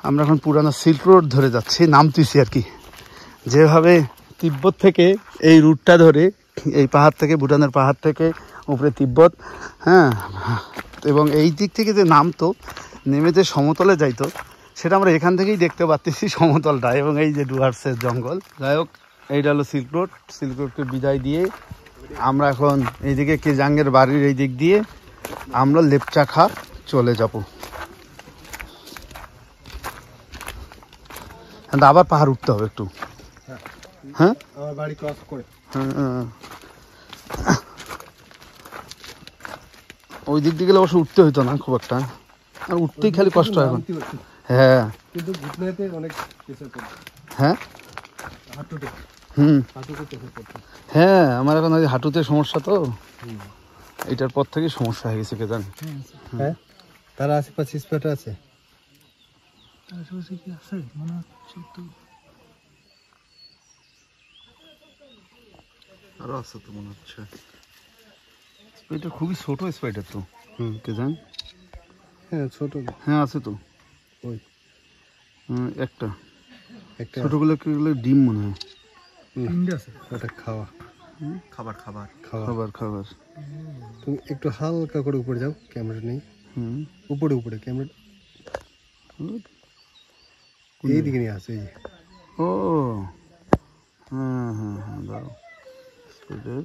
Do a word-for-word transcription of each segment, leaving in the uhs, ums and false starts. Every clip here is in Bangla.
আমরা এখন পুরানো সিল্ক রোড ধরে যাচ্ছি, নামতেছি আর কি। যেভাবে তিব্বত থেকে এই রুটটা ধরে এই পাহাড় থেকে, ভুটানের পাহাড় থেকে উপরে তিব্বত, হ্যাঁ, এবং এই দিক থেকে যে নামতো, নেমে যে সমতলে যাইতো, সেটা আমরা এখান থেকেই দেখতে পাচ্ছি সমতলটা, এবং এই যে ডুয়ার্সের জঙ্গল। যাই হোক, এইটা হলো সিল্ক রোড। সিল্ক রোডকে বিদায় দিয়ে আমরা এখন এইদিকে কেজাঙ্গের বাড়ির এই দিক দিয়ে আমরা লেপচাখা চলে যাব। আবার পাহাড় উঠতে হবে একটু। হ্যাঁ, আমার বাড়ি ক্রস করে। হ্যাঁ, ওই দিক দিয়ে গেলে অবশ্য উঠতে হইতো না খুব একটা, আর উঠতেই খালি কষ্ট হয় এখন। হ্যাঁ, কিন্তু ঘুটনাতে অনেক প্রেসার পড়ছে। হ্যাঁ, হাঁটুতে হুম, হাঁটুতে প্রেসার পড়ছে। হ্যাঁ, আমার এখন ওই হাঁটুতে সমস্যা, তো এটার পর থেকে সমস্যা হয়ে গেছে। কে জানে? হ্যাঁ, তার আশেপাশে স্পট আছে। আশেপাশে কি আছে মনে হচ্ছে তো, আরো আছে তো মনে হচ্ছে। স্পাইডার খুবই ছোট স্পাইডার তো। হুম, কে জান? হ্যাঁ, ছোট। হ্যাঁ, আছে তো। ওই একটা একটা ছোটগুলো ডিম মনে হয়। তিনটা আছে। ওটা খাওয়া খাবার খাবার খাওয়া খাবার খাবার। তুমি একটু হালকা করে উপরে যাও, ক্যামেরা নেই। হুম, উপরে উপরে ক্যামেরা এইদিকে নিয়ে আসে। এই ও হ্যাঁ হ্যাঁ হ্যাঁ, দাঁড়াও। স্পাইডার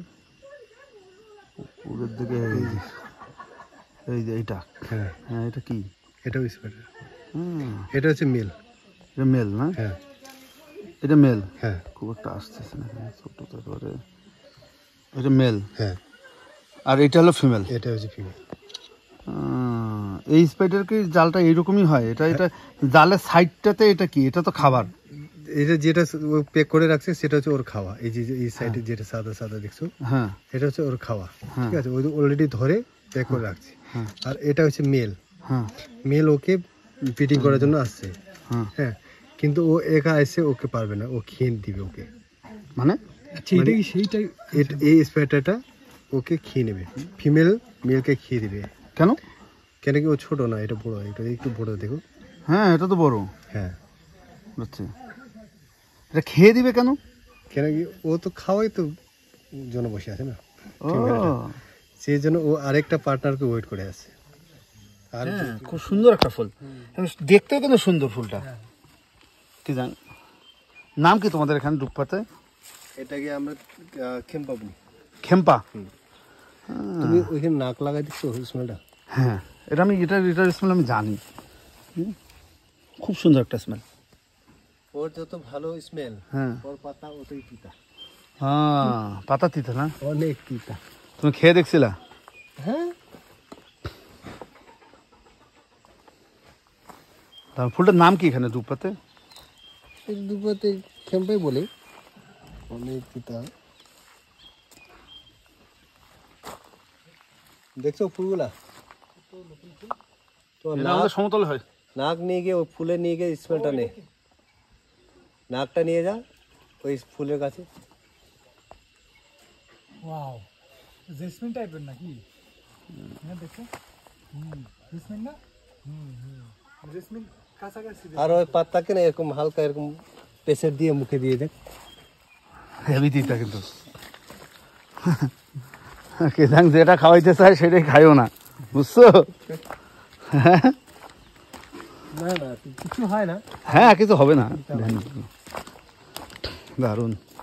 উপরের দিকে, এই যে এই যে এইটা। হ্যাঁ হ্যাঁ, এটা কি? এটাও স্পেটার। হুম, এটা হচ্ছে মেল। এটা মেল না? হ্যাঁ, এটা মেল। হ্যাঁ, খুব একটা আসতেছে না, ছোট তো একেবারে। এটা মেল, হ্যাঁ। আর এটা হলো ফিমেল। এটা হচ্ছে ফিমেল। এই স্পাইডার কি জালটা এইরকমই হয়? এটা এটা জালের সাইডটাতে এটা কি? এটা তো খাবার। এটা যেটা প্যাক করে রাখছে সেটা হচ্ছে ওর খাওয়া। এই যে এই সাইডে যেটা সাদা সাদা দেখছো, হ্যাঁ, এটা হচ্ছে ওর খাওয়া। ঠিক আছে, ওই অলরেডি ধরে প্যাক করে রাখছে। আর এটা হচ্ছে মেল। হ্যাঁ, মেল ওকে ফিটিং করার জন্য আসছে। হ্যাঁ, হ্যাঁ, কিন্তু ও একা এসে ওকে পারবে না, ও খেয়ে দিবে ওকে। মানে সেইটাই সেইটাই এই স্পাইডারটা ওকে খেয়ে নেবে। ফিমেল মেলকে খেয়ে দিবে। কেন? কেন কি ও ছোট না, এটা বড়। এটা একটু বড় দেখো। হ্যাঁ, এটা তো বড়। হ্যাঁ, আচ্ছা, এটা খেয়ে দিবে কেন? কেন কি ও তো খাওয়াই তো জন্য বসে আছে না, ও, সেই জন্য ও আরেকটা পার্টনারকে ওয়েট করে আছে। আর খুব সুন্দর একটা ফুল, দেখতেও কিন্তু সুন্দর ফুলটা। কি জান নাম কি তোমাদের এখানে ডুবপাতে? এটাকে আমরা খেম্পা বলি। খেম্পা? তুমি ওইখানে নাক লাগাই দিচ্ছ স্মেলটা। হ্যাঁ, এটা আমি এটার এটার স্মেল আমি জানি। খুব সুন্দর একটা স্মেল। ওর যত ভালো স্মেল, হ্যাঁ, ওর পাতা অতই তিতা। হ্যাঁ, পাতা তিতা না? অনেক তিতা। তুমি খেয়ে দেখছিলা? হ্যাঁ, তার ফুলটার নাম কি এখানে ডুবপাতে? এই দুপাতে খেম্পাই বলে। অনেক তিতা। দেখছো ফুলগুলা? তো আমাদের সমতলে হয়। নাক নিয়ে গিয়ে ওই ফুলে নিয়ে গিয়ে স্মেলটা নে, নাকটা নিয়ে যা ওই ফুলের কাছে। ওয়াও, জেসমিন টাইপের নাকি? হ্যাঁ, দেখো। হুম, জেসমিন না? হুম হুম, জেসমিন কাছাকাছি। আর ওই পাতাকে না এরকম হালকা এরকম প্রেসার দিয়ে মুখে দিয়ে দেখ। হেভি তিতা কিন্তু। কেজাং যেটা খাওয়াইতে চায় সেটাই খাইও না, বুঝছো? না না, কিছু হয় না। হ্যাঁ, কিছু হবে না। দারুণ।